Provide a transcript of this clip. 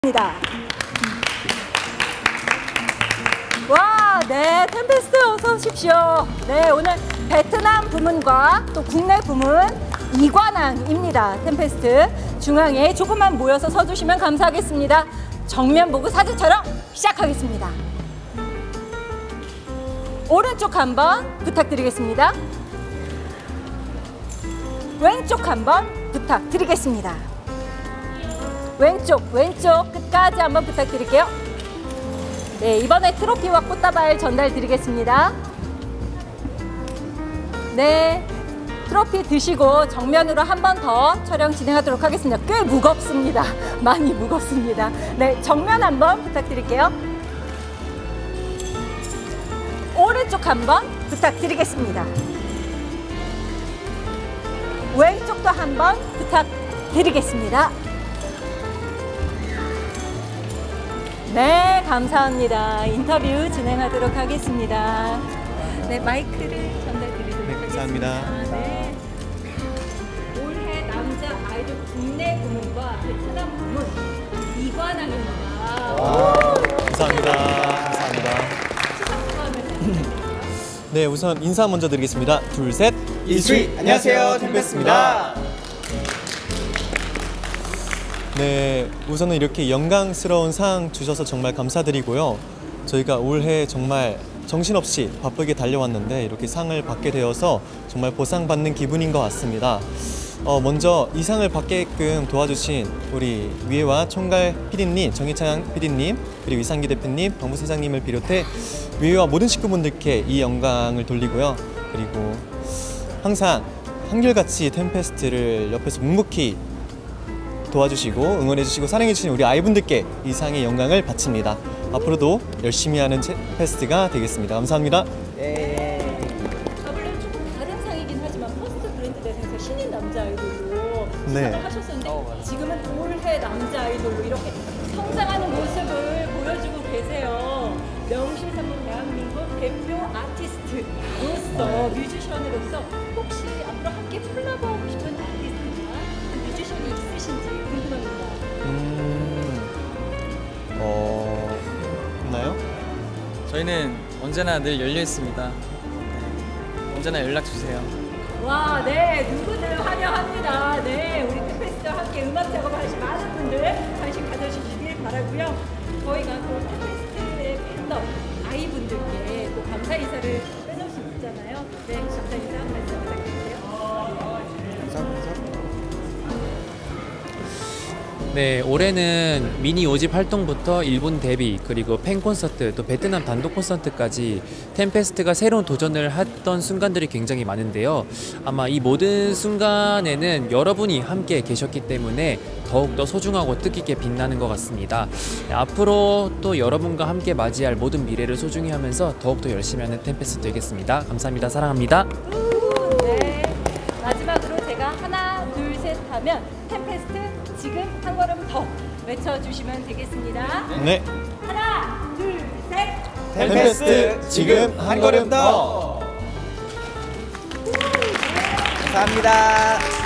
와, 네, 템페스트 어서 오십시오. 네, 오늘 베트남 부문과 또 국내 부문 이관왕입니다. 템페스트 중앙에 조금만 모여서 서주시면 감사하겠습니다. 정면 보고 사진처럼 시작하겠습니다. 오른쪽 한번 부탁드리겠습니다. 왼쪽 한번 부탁드리겠습니다. 왼쪽 끝까지 한번 부탁드릴게요. 네, 이번에 트로피와 꽃다발 전달 드리겠습니다. 네, 트로피 드시고 정면으로 한 번 더 촬영 진행하도록 하겠습니다. 꽤 무겁습니다. 많이 무겁습니다. 네, 정면 한번 부탁드릴게요. 오른쪽 한번 부탁드리겠습니다. 왼쪽도 한번 부탁드리겠습니다. 네, 감사합니다. 인터뷰 진행하도록 하겠습니다. 네, 마이크를 전달드리도록 감사합니다. 하겠습니다. 네. 올해 남자 아이돌 국내 부문과 베트남 부문 이관왕입니다. 감사합니다. 감사합니다. 네, 우선 인사 먼저 드리겠습니다. 둘, 셋. 이수희, 안녕하세요. 템페스트입니다. 네, 우선은 이렇게 영광스러운 상 주셔서 정말 감사드리고요. 저희가 올해 정말 정신없이 바쁘게 달려왔는데 이렇게 상을 받게 되어서 정말 보상받는 기분인 것 같습니다. 먼저 이 상을 받게끔 도와주신 우리 위에와 총괄 PD님, 정희창 PD님, 그리고 이상기 대표님, 방부사장님을 비롯해 위에와 모든 식구분들께 이 영광을 돌리고요. 그리고 항상 한결같이 템페스트를 옆에서 묵묵히 도와주시고 응원해주시고 사랑해주신 우리 아이분들께 이 상의 영광을 바칩니다. 앞으로도 열심히 하는 템페스트가 되겠습니다. 감사합니다. 네. 물론 조금 다른 상이긴 하지만 퍼스트 브랜드 대상에서 신인 남자 아이돌로 수상을 하셨었는데 지금은 올해 남자 아이돌로 이렇게 성장하는 모습을 보여주고 계세요. 명실상부 대한민국 대표 아티스트로서 뮤지션으로서 혹시 앞으로 함께 콜라보하고 싶은 아티스트나 뮤지션이 있으신지 궁금합니다. 있나요? 저희는 언제나 늘 열려 있습니다. 언제나 연락 주세요. 와, 네, 누구든 환영합니다. 네, 우리 템페스트와 함께 음악 작업하신 많은 분들 관심 가져주시길 바라고요. 저희가 또 템페스트의 팬덤 아이분들께 또 감사 인사를 빼놓을 수 있잖아요. 네, 감사 인사 한 말씀 부탁드릴게요. 감사합니다. 네, 올해는 미니 5집 활동부터 일본 데뷔, 그리고 팬 콘서트, 또 베트남 단독 콘서트까지 템페스트가 새로운 도전을 했던 순간들이 굉장히 많은데요. 아마 이 모든 순간에는 여러분이 함께 계셨기 때문에 더욱더 소중하고 뜻깊게 빛나는 것 같습니다. 네, 앞으로 또 여러분과 함께 맞이할 모든 미래를 소중히 하면서 더욱더 열심히 하는 템페스트 되겠습니다. 감사합니다. 사랑합니다. 네, 마지막으로 제가 하나, 둘, 셋 하면 템페스트 지금 한 걸음 더 외쳐주시면 되겠습니다. 네. 하나, 둘, 셋. 템페스트 지금 한 걸음 더. 감사합니다.